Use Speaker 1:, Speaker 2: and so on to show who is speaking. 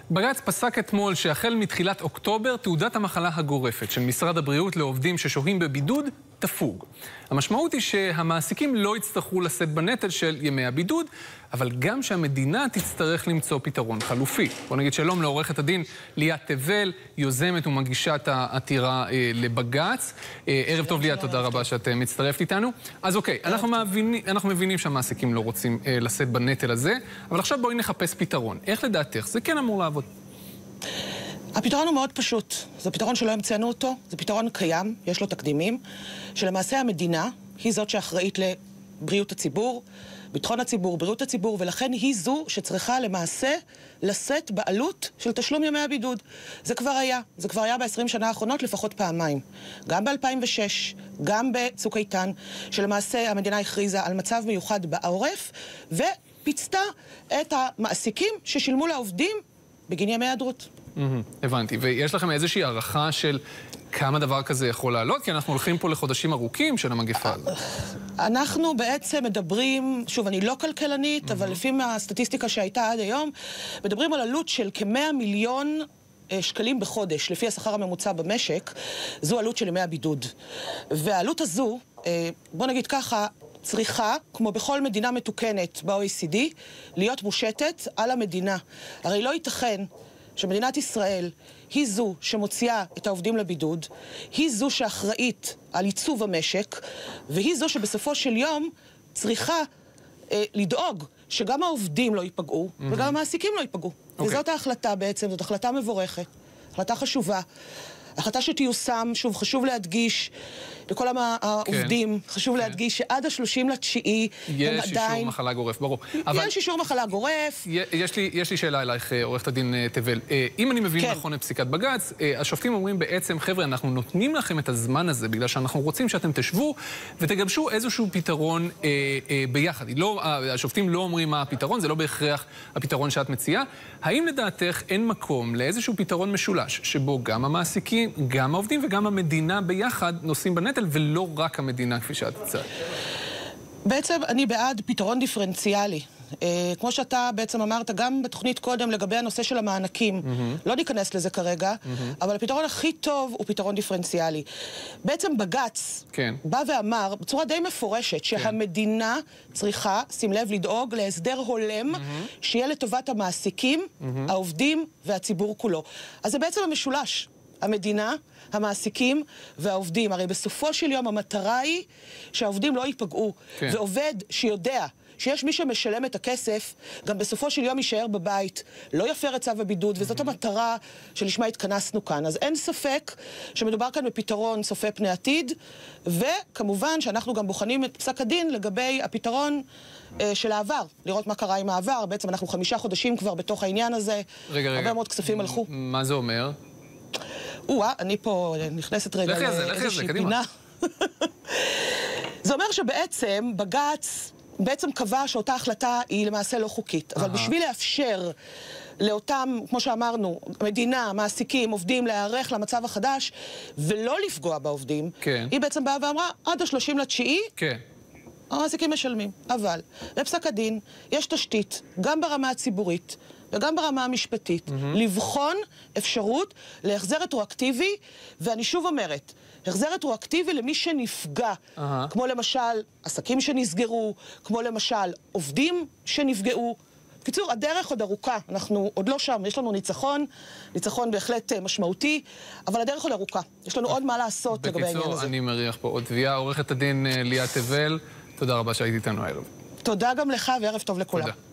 Speaker 1: בג"ץ פסק אתמול שהחל מתחילת אוקטובר תעודת המחלה הגורפת של משרד הבריאות לעובדים ששוהים בבידוד תפוג. המשמעות היא שהמעסיקים לא יצטרכו לשאת בנטל של ימי הבידוד, אבל גם שהמדינה תצטרך למצוא פתרון חלופי. בוא נגיד שלום לעורכת הדין ליאת תבל, יוזמת ומגישה את העתירה לבג"ץ. ערב טוב ליאת, תודה רבה שאת מצטרפת איתנו. אז אוקיי, אנחנו מבינים שהמעסיקים לא רוצים לשאת בנטל הזה, אבל עכשיו בואי נחפש פתרון. איך לדעתך? זה כן אמור לעבוד.
Speaker 2: הפתרון הוא מאוד פשוט. זה פתרון שלא המצאנו אותו, זה פתרון קיים, יש לו תקדימים, שלמעשה המדינה היא זאת שאחראית לבריאות הציבור, ביטחון הציבור, בריאות הציבור, ולכן היא זו שצריכה למעשה לשאת בעלות של תשלום ימי הבידוד. זה כבר היה ב-20 שנה האחרונות לפחות פעמיים. גם ב-2006, גם בצוק איתן, שלמעשה המדינה הכריזה על מצב מיוחד בעורף, ופיצתה את המעסיקים ששילמו לעובדים בגין ימי היעדרות.
Speaker 1: הבנתי. ויש לכם איזושהי הערכה של כמה דבר כזה יכול לעלות? כי אנחנו הולכים פה לחודשים ארוכים של המגפה הזאת.
Speaker 2: אנחנו בעצם מדברים, שוב, אני לא כלכלנית, אבל לפי הסטטיסטיקה שהייתה עד היום, מדברים על עלות של כ100 מיליון שקלים בחודש, לפי השכר הממוצע במשק, זו עלות של ימי הבידוד. והעלות הזו, בוא נגיד ככה, צריכה, כמו בכל מדינה מתוקנת ב-OECD, להיות מושתת על המדינה. הרי לא ייתכן שמדינת ישראל היא זו שמוציאה את העובדים לבידוד, היא זו שאחראית על עיצוב המשק, והיא זו שבסופו של יום צריכה לדאוג שגם העובדים לא ייפגעו, וגם המעסיקים לא ייפגעו. וזאת ההחלטה בעצם, זאת החלטה מבורכת, החלטה חשובה. החלטה שתיושם, שוב, חשוב להדגיש לכל העובדים, חשוב להדגיש שעד ה-30.9
Speaker 1: יש אישור מחלה גורף, ברור.
Speaker 2: יש אישור מחלה גורף.
Speaker 1: יש לי שאלה אלייך, עורכת הדין תבל. אם אני מבין נכון את פסיקת בג"ץ, השופטים אומרים בעצם, חבר'ה, אנחנו נותנים לכם את הזמן הזה, בגלל שאנחנו רוצים שאתם תשבו ותגבשו איזשהו פתרון ביחד. השופטים לא אומרים מה הפתרון, זה לא בהכרח הפתרון שאת מציעה. האם לדעתך אין מקום לאיזשהו פתרון משולש, שבו גם המעסיקים, גם העובדים וגם המדינה ביחד נושאים בנטל, ולא רק המדינה כפי שאת הצעת?
Speaker 2: בעצם אני בעד פתרון דיפרנציאלי. כמו שאתה בעצם אמרת, גם בתוכנית קודם לגבי הנושא של המענקים, לא ניכנס לזה כרגע, אבל הפתרון הכי טוב הוא פתרון דיפרנציאלי. בעצם בג"ץ בא ואמר בצורה די מפורשת שהמדינה צריכה, שים לב, לדאוג להסדר הולם שיהיה לטובת המעסיקים, העובדים והציבור כולו. אז זה בעצם המשולש. המדינה, המעסיקים והעובדים. הרי בסופו של יום המטרה היא שהעובדים לא ייפגעו. ועובד שיודע שיש מי שמשלם את הכסף, גם בסופו של יום יישאר בבית, לא יפר את צו הבידוד, וזאת המטרה שלשמה התכנסנו כאן. אז אין ספק שמדובר כאן בפתרון צופה פני עתיד, וכמובן שאנחנו גם בוחנים את פסק הדין לגבי הפתרון של העבר, לראות מה קרה עם העבר. בעצם אנחנו 5 חודשים כבר בתוך העניין הזה.
Speaker 1: רגע.
Speaker 2: הרבה מאוד כספים הלכו.
Speaker 1: מה זה אומר?
Speaker 2: אני פה נכנסת רגע לאיזושהי פינה. זה אומר שבעצם בג"ץ בעצם קבע שאותה החלטה היא למעשה לא חוקית. אבל בשביל לאפשר לאותם, כמו שאמרנו, מדינה, מעסיקים, עובדים, להיערך למצב החדש ולא לפגוע בעובדים, היא בעצם באה ואמרה, עד ה-30.9 המעסיקים משלמים. אבל בפסק הדין יש תשתית, גם ברמה הציבורית וגם ברמה המשפטית, לבחון אפשרות להחזר רטרואקטיבי, ואני שוב אומרת, החזר רטרואקטיבי למי שנפגע, כמו למשל עסקים שנסגרו, כמו למשל עובדים שנפגעו. בקיצור, הדרך עוד ארוכה, אנחנו עוד לא שם, יש לנו ניצחון בהחלט משמעותי, אבל הדרך עוד ארוכה. יש לנו עוד מה לעשות לגבי העניין הזה.
Speaker 1: בקיצור, אני מריח פה עוד תביעה. עורכת הדין ליאת תבל, תודה רבה שהיית איתנו הערב.
Speaker 2: תודה גם לך וערב טוב לכולם.
Speaker 1: תודה.